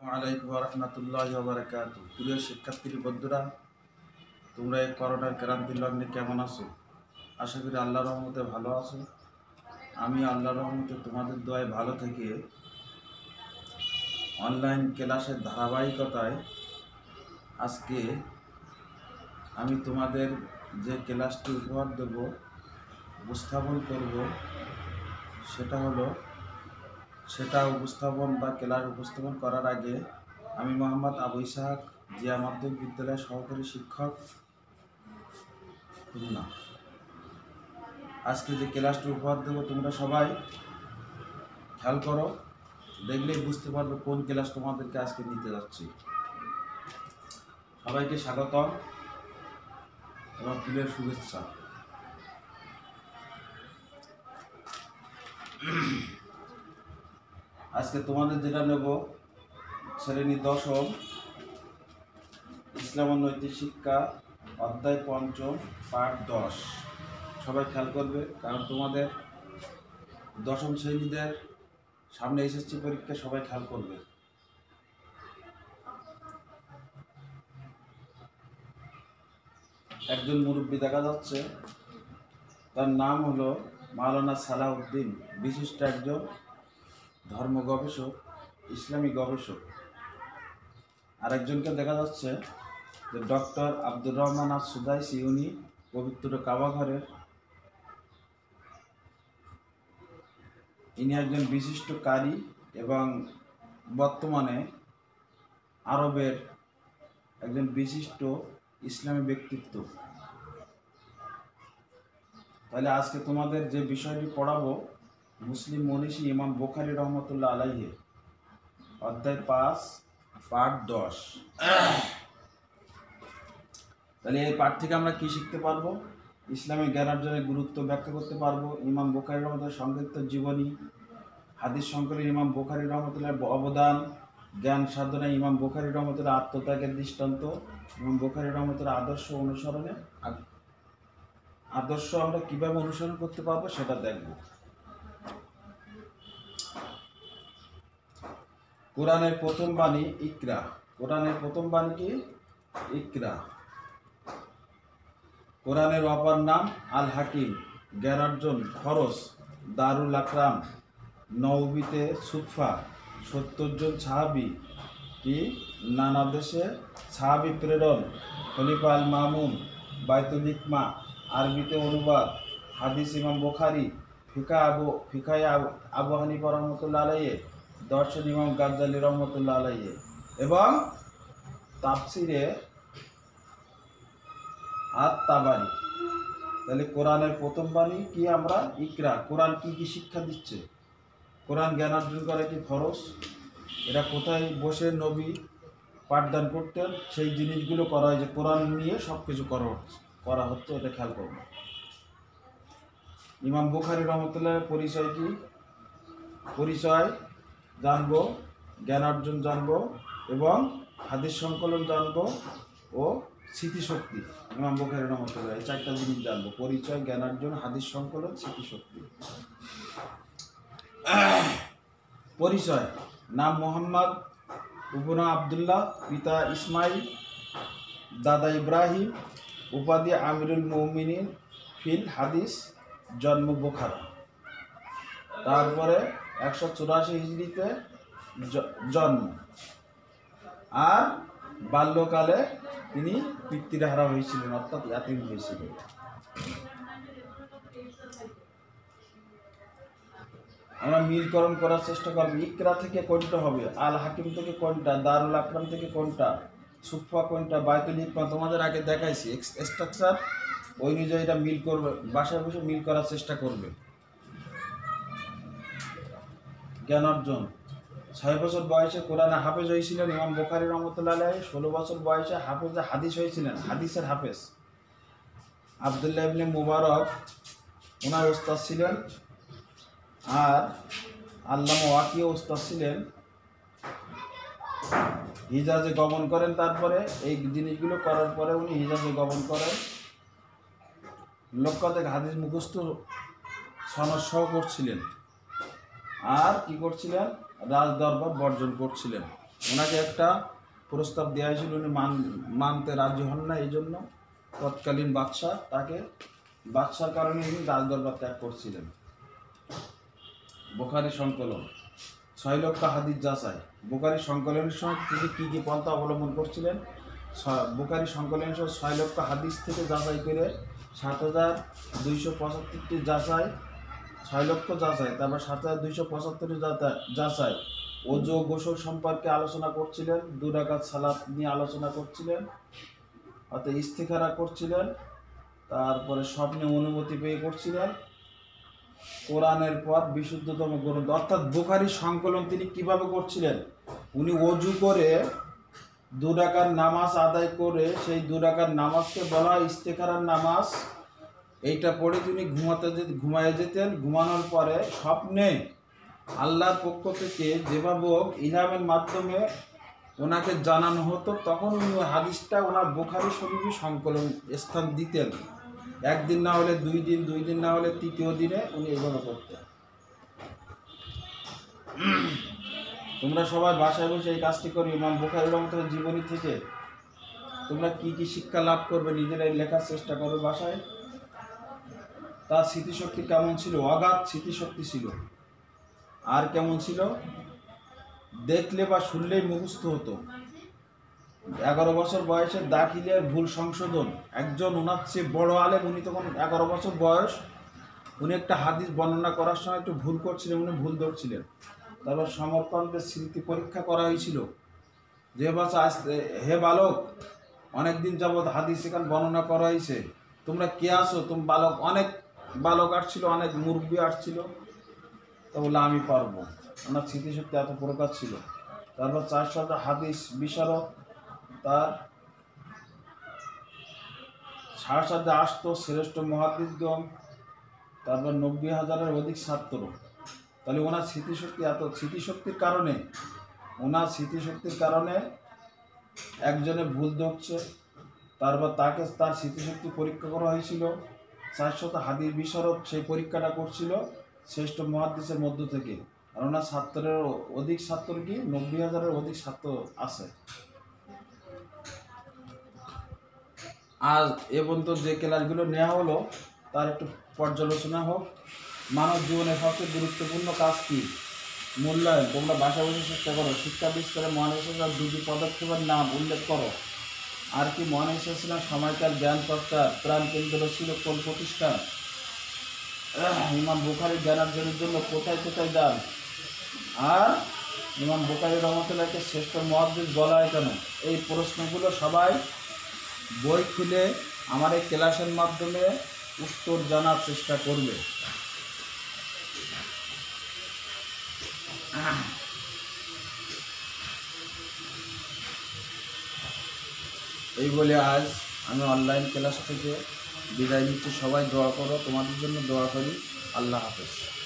ওয়ালাইকুম রহমতুল্লাহি ওয়া বারাকাতুহু। প্রিয় শিক্ষার্থী বন্ধুরা, তোমরা এই করোনার ক্রান্তির লগ্নে কেমন আছো? আশা করি আল্লাহর রহমতে ভালো আছো। আমি আল্লাহর রহমতে তোমাদের দোয়ায় ভালো থেকে অনলাইন ক্লাসের ধারাবাহিকতায় আজকে আমি তোমাদের যে ক্লাসটি উপহার দেব, উপস্থাপন করব, সেটা উপস্থাপন বা ক্লাস উপস্থাপন করার আগে আমি মোহাম্মদ আবু ইসহাক, জিয়া মাধ্যমিক বিদ্যালয়ের সহকারী শিক্ষক, খুলনা। আজকে যে ক্লাসটি উপহার দেবো তোমরা সবাই খেয়াল করো, দেখলেই বুঝতে পারবে কোন ক্লাস তোমাদেরকে আজকে নিতে যাচ্ছি। সবাইকে স্বাগতম এবং ফুলের শুভেচ্ছা। আজকে তোমাদের যেটা নেব, শ্রেণী দশম, ইসলাম ও নৈতিক শিক্ষা, অধ্যায় পঞ্চম, পাঠ 10। সবাই খেয়াল করবে, কারণ তোমাদের দশম শ্রেণীদের সামনে এসএসসি পরীক্ষা, সবাই খেয়াল করবে। একজন মুরব্বী দেখা যাচ্ছে, তার নাম হলো মাওলানা সালাউদ্দিন, বিশিষ্ট একজন ধর্ম গবেষক, ইসলামী গবেষক। আর একজনকে দেখা যাচ্ছে যে ডক্টর আব্দুর রহমান আস-সুদাইসি, উনি পবিত্র কাবা ঘরের ইনি একজন বিশিষ্ট কারি এবং বর্তমানে আরবের একজন বিশিষ্ট ইসলামী ব্যক্তিত্ব। তাহলে আজকে তোমাদের যে বিষয়টি পড়াবো, মুসলিম মনীষী ইমাম বুখারী রহমতুল্লাহ আলাইহি, অধ্যায় 5, পাঠ 10। তাহলে এই পাঠ থেকে আমরা কি শিখতে পারবো? ইসলামী জ্ঞানার্জনের গুরুত্ব ব্যাখ্যা করতে পারবো, ইমাম বুখারী রহমতুল্লাহ সংক্ষিপ্ত জীবনী, হাদিস সংকলনে ইমাম বুখারী রহমতুল্লাহ অবদান, জ্ঞান সাধনায় ইমাম বুখারী রহমতুল্লাহ আত্মত্যাগের দৃষ্টান্ত, ইমাম বুখারী রহমতুল্লাহ আদর্শ আমরা কিভাবে অনুসরণ করতে পারবো সেটা দেখব। কোরআনের প্রথম বাণী ইকরা। কোরআনের প্রথম বাণী কি? ইকরা। কোরআনের অপর নাম আল হাকিম, জ্ঞানার্জন খরচ, দারুল আকরাম, নওবিতে সুফা, 70 জন সাহাবি কি নানা দেশে সাহাবি প্রেরণ, খলিফা আল মামুন, বাইতুল হিকমা, আরবিতে অনুবাদ, হাদিস ইমাম বুখারী, ফিকায়ে আবু হানিফা রহমতুল্লাহ আলাইহি, দর্শন ইমাম গাজ্জালি রহমতুল্লাহ আলাইহি, এবং তাফসিরে আত-তাবারি। তাহলে কোরআনের প্রথম বাণী কি? আমরা ইকরা। কোরআন কি কি শিক্ষা দিচ্ছে? কোরআন জ্ঞান অর্জন করা কি ফরজ? এরা কোথায় বসে নবী পাঠদান করতেন, সেই জিনিসগুলো করা হয়, যে কোরআন নিয়ে সব কিছু করা হচ্ছে, এটা খেয়াল করব। ইমাম বুখারী রহমতুল্লাহের পরিচয় কি? পরিচয় জানবো, জ্ঞান অর্জন জানবো, এবং হাদিস সংকলন জানবো ও স্মৃতিশক্তি। ইমাম বুখারী রহমতুল্লাহ এই 4টা জিনিস জানবো: পরিচয়, জ্ঞান অর্জন, হাদিস সংকলন, স্মৃতিশক্তি। পরিচয়: নাম মোহাম্মদ, উপনাম আবদুল্লাহ, পিতা ইসমাইল, দাদা ইব্রাহিম, উপাধি আমিরুল মুমিনিন ফিল হাদিস, জন্ম বুখারা। তারপরে 184 হিজরিতে জন্ম। আর বাল্যকালে তিনি পিতৃহারা হয়েছিলেন, অর্থাৎ ইয়াতীম হয়েছিলেন। আমরা মিলকরণ করার চেষ্টা করব। ইকরা থেকে কোনটা হবে? আল হাকিম থেকে কোনটা? দারুল আকরাম থেকে কোনটা? সুফা কোনটা? বাইতুল হিকমা। তোমাদের আগে দেখাইছি স্ট্রাকচার, ওই অনুযায়ী এটা মিল করবে, বাসায় বসে মিল করার চেষ্টা করবে। জ্ঞান অর্জন: 6 বছর বয়সে কোরআনে হাফেজ হয়েছিলেন ইমাম বুখারী রহমতুল্লাহ আলাইহি। 16 বছর বয়সে হাফেজে হাদিস হয়েছিলেন, হাদিসের হাফেজ। আবদুল্লাহ ইবনে মুবারক ওনার ওস্তাদ ছিলেন, আর আল্লামা ওয়াকিও ওস্তাদ ছিলেন। হিজাজে গমন করেন। তারপরে এই জিনিসগুলো করার পরে উনি হিজাজে গমন করেন। লক্ষাধিক হাদিস মুখস্থ সনদ সহ করছিলেন। আর কি করছিলেন? রাজ দরবার বর্জন করছিলেন। ওনাকে একটা প্রস্তাব দেওয়া হয়েছিল, উনি মানতে রাজি হন না। এই জন্য তৎকালীন বাদশার কারণে উনি রাজদরবার ত্যাগ করছিলেন। বুখারী সংকলন 6 লক্ষ হাদিস যাচাই। বুখারী সংকলনের সময় তিনি কী কী পন্থা অবলম্বন করছিলেন? বুখারী সংকলনের সময় 6 লক্ষ হাদিস থেকে যাচাই করে 7,275টি যাচাই, 6 লক্ষ যাচাই, তারপর 7,275টি যাচাই। ওযু গোসল সম্পর্কে আলোচনা করছিলেন, 2 রাকাত সালাত নিয়ে আলোচনা করছিলেন, অর্থাৎ ইস্তিখারা করছিলেন, তারপরে স্বপ্নে অনুমতি পেয়ে করছিলেন, কোরআনের পর বিশুদ্ধতম গ্রন্থ অর্থাৎ বুখারী সংকলন তিনি কিভাবে করছিলেন? উনি ওযু করে 2 রাকাত নামাজ আদায় করে, সেই 2 রাকাত নামাজকে বলা হয় ইস্তেখারার নামাজ। এইটা পড়ে তিনি ঘুমায় যেতেন। ঘুমানোর পরে স্বপ্নে আল্লাহর পক্ষ থেকে যেভাবে ইলহামের মাধ্যমে ওনাকে জানানো হতো, তখন উনি হাদিসটা ওনার বুখারী শরীফে সংকলন স্থান দিতেন। একদিন না হলে 2 দিন, 2 দিন না হলে 3য় দিনে উনি এভাবে করতেন। তোমরা সবাই বাসায় বসে এই কাজটি করবে। ইমাম বুখারী রহমাতুল্লাহ জীবনী থেকে তোমরা কি কি শিক্ষা লাভ করবে নিজেরাই লেখার চেষ্টা করবে বাসায়। তার স্মৃতিশক্তি কেমন ছিল? অগাধ স্মৃতিশক্তি ছিল। আর কেমন ছিল? দেখলে বা শুনলেই মুখস্থ হতো। 11 বছর বয়সে দাখিলের ভুল সংশোধন। একজন ওনার চেয়ে বড় আলেম, উনি তখন 11 বছর বয়স, উনি একটা হাদিস বর্ণনা করার সময় একটু ভুল করছিলেন, উনি ভুল ধরছিলেন। তারপর সমর্পণদের স্মৃতি পরীক্ষা করা হয়েছিল, যে বাচ্চা হে বালক, অনেকদিন যাবৎ হাদিস এখানে বর্ণনা করা হয়েছে, তোমরা কে আসো? তুমি বালক, অনেক বালক আসছিল, অনেক মুরব্বী আসছিল। তা বললে আমি পারবো। ওনার স্মৃতিশক্তি এত প্রকার ছিল। তারপর 400 হাদিস বিশারদ, তার সাথে আসতো শ্রেষ্ঠ মুহাদ্দিসগণ, তারপর 90,000-এর অধিক ছাত্র। তাহলে ওনার স্মৃতিশক্তি এত, স্মৃতিশক্তির কারণে একজনে ভুল ধরছে, তারপর তাকে তার স্মৃতিশক্তি পরীক্ষা করা হয়েছিল। 400 হাদিস বিশারদ সেই পরীক্ষাটা করছিল শ্রেষ্ঠ মুহাদ্দিসের মধ্য থেকে। আর ওনার ছাত্রের অধিক ছাত্র কি 90,000-এর অধিক ছাত্র আছে। আজ এ পর্যন্ত যে ক্লাসগুলো নেওয়া হলো তার একটু পর্যালোচনা হোক। মানব জীবনের সবচেয়ে গুরুত্বপূর্ণ কাজ কি? মূল্যায়ন। তোমরা বাসা বসে চেষ্টা করো। শিক্ষা বিস্তারে মহান ইসলামের 2টি পদক্ষেপের নাম উল্লেখ করো। আর কি মহান ইসলামের সময়কাল জ্ঞান চর্চার প্রাণ কেন্দ্র ছিল কোন প্রতিষ্ঠান? ইমাম বুখারী জ্ঞানার্জনের জন্য কোথায় কোথায় যান? আর ইমাম বুখারী রহমাতুল্লাহকে শ্রেষ্ঠ মুহাদ্দিস বলা হয় কেন? এই প্রশ্নগুলো সবাই বই খুলে আমার এই ক্লাসের মাধ্যমে উত্তর জানার চেষ্টা করবে। এই বলে আজ আমি অনলাইন ক্লাস থেকে বিদায় নিচ্ছি। সবাই দোয়া করো, তোমাদের জন্য দোয়া করি। আল্লাহ হাফেজ।